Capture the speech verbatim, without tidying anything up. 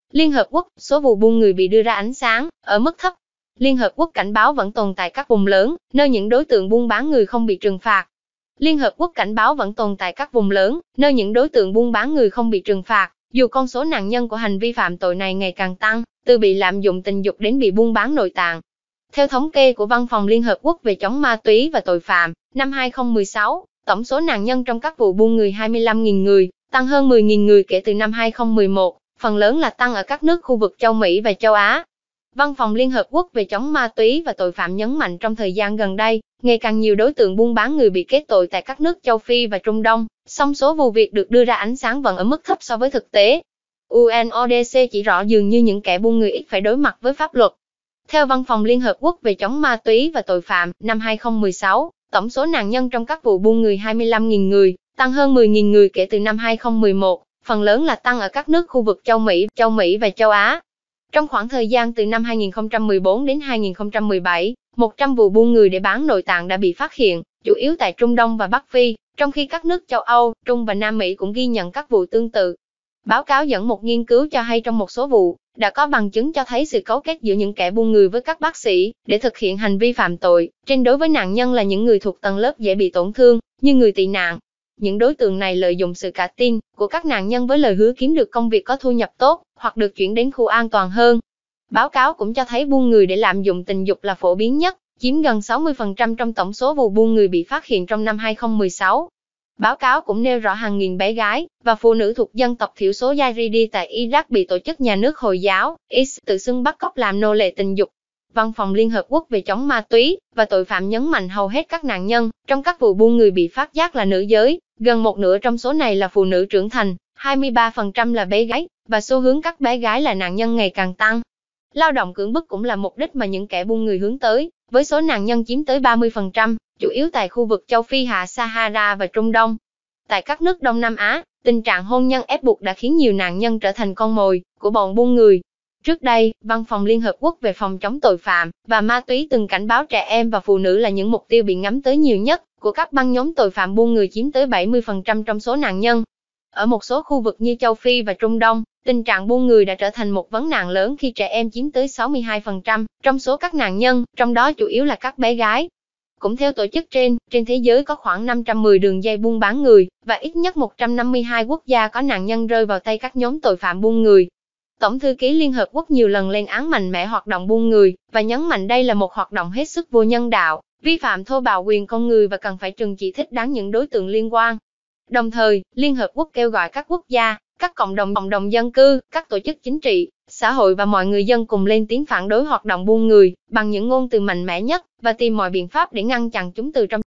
Liên Hợp Quốc, số vụ buôn người bị đưa ra ánh sáng, ở mức thấp. Liên Hợp Quốc cảnh báo vẫn tồn tại các vùng lớn, nơi những đối tượng buôn bán người không bị trừng phạt. Liên Hợp Quốc cảnh báo vẫn tồn tại các vùng lớn, nơi những đối tượng buôn bán người không bị trừng phạt, dù con số nạn nhân của hành vi phạm tội này ngày càng tăng, từ bị lạm dụng tình dục đến bị buôn bán nội tạng. Theo thống kê của Văn phòng Liên Hợp Quốc về chống ma túy và tội phạm, năm hai không một sáu, tổng số nạn nhân trong các vụ buôn người hai mươi lăm nghìn người, tăng hơn mười nghìn người kể từ năm hai không một một, phần lớn là tăng ở các nước khu vực châu Mỹ và châu Á. Văn phòng Liên Hợp Quốc về chống ma túy và tội phạm nhấn mạnh trong thời gian gần đây, ngày càng nhiều đối tượng buôn bán người bị kết tội tại các nước châu Phi và Trung Đông, song số vụ việc được đưa ra ánh sáng vẫn ở mức thấp so với thực tế. u en o đê xê chỉ rõ dường như những kẻ buôn người ít phải đối mặt với pháp luật. Theo Văn phòng Liên Hợp Quốc về chống ma túy và tội phạm, năm hai không một sáu, tổng số nạn nhân trong các vụ buôn người hai mươi lăm nghìn người, tăng hơn mười nghìn người kể từ năm hai không một một, phần lớn là tăng ở các nước khu vực châu Mỹ, châu Mỹ và châu Á. Trong khoảng thời gian từ năm hai nghìn không trăm mười bốn đến hai nghìn không trăm mười bảy, một trăm vụ buôn người để bán nội tạng đã bị phát hiện, chủ yếu tại Trung Đông và Bắc Phi, trong khi các nước châu Âu, Trung và Nam Mỹ cũng ghi nhận các vụ tương tự. Báo cáo dẫn một nghiên cứu cho hay trong một số vụ, đã có bằng chứng cho thấy sự cấu kết giữa những kẻ buôn người với các bác sĩ, để thực hiện hành vi phạm tội, trên đối với nạn nhân là những người thuộc tầng lớp dễ bị tổn thương, như người tị nạn. Những đối tượng này lợi dụng sự cả tin của các nạn nhân với lời hứa kiếm được công việc có thu nhập tốt, hoặc được chuyển đến khu an toàn hơn. Báo cáo cũng cho thấy buôn người để lạm dụng tình dục là phổ biến nhất, chiếm gần sáu mươi phần trăm trong tổng số vụ buôn người bị phát hiện trong năm hai không một sáu. Báo cáo cũng nêu rõ hàng nghìn bé gái và phụ nữ thuộc dân tộc thiểu số Yazidi tại Iraq bị tổ chức nhà nước Hồi giáo i ét tự xưng bắt cóc làm nô lệ tình dục. Văn phòng Liên Hợp Quốc về chống ma túy và tội phạm nhấn mạnh hầu hết các nạn nhân trong các vụ buôn người bị phát giác là nữ giới, gần một nửa trong số này là phụ nữ trưởng thành, hai mươi ba phần trăm là bé gái, và xu hướng các bé gái là nạn nhân ngày càng tăng. Lao động cưỡng bức cũng là mục đích mà những kẻ buôn người hướng tới, với số nạn nhân chiếm tới ba mươi phần trăm, chủ yếu tại khu vực châu Phi hạ Sahara và Trung Đông. Tại các nước Đông Nam Á, tình trạng hôn nhân ép buộc đã khiến nhiều nạn nhân trở thành con mồi của bọn buôn người. Trước đây, Văn phòng Liên Hợp Quốc về phòng chống tội phạm và ma túy từng cảnh báo trẻ em và phụ nữ là những mục tiêu bị ngắm tới nhiều nhất của các băng nhóm tội phạm buôn người, chiếm tới bảy mươi phần trăm trong số nạn nhân. Ở một số khu vực như châu Phi và Trung Đông, tình trạng buôn người đã trở thành một vấn nạn lớn khi trẻ em chiếm tới sáu mươi hai phần trăm trong số các nạn nhân, trong đó chủ yếu là các bé gái. Cũng theo tổ chức trên, trên thế giới có khoảng năm trăm mười đường dây buôn bán người, và ít nhất một trăm năm mươi hai quốc gia có nạn nhân rơi vào tay các nhóm tội phạm buôn người. Tổng thư ký Liên Hợp Quốc nhiều lần lên án mạnh mẽ hoạt động buôn người, và nhấn mạnh đây là một hoạt động hết sức vô nhân đạo, vi phạm thô bạo quyền con người và cần phải trừng trị thích đáng những đối tượng liên quan. Đồng thời, Liên Hợp Quốc kêu gọi các quốc gia, các cộng đồng cộng đồng dân cư, các tổ chức chính trị, xã hội và mọi người dân cùng lên tiếng phản đối hoạt động buôn người, bằng những ngôn từ mạnh mẽ nhất, và tìm mọi biện pháp để ngăn chặn chúng từ trong